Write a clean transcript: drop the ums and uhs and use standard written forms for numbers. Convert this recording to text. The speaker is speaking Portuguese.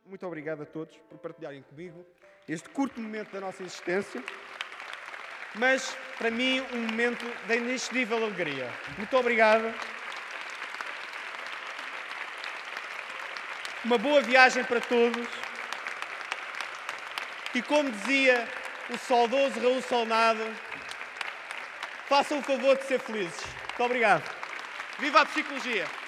muito obrigado a todos por partilharem comigo este curto momento da nossa existência, mas, para mim, um momento de inexcedível alegria. Muito obrigado. Uma boa viagem para todos. E como dizia o saudoso Raul Solnado, façam o favor de ser felizes. Muito obrigado. Viva a psicologia!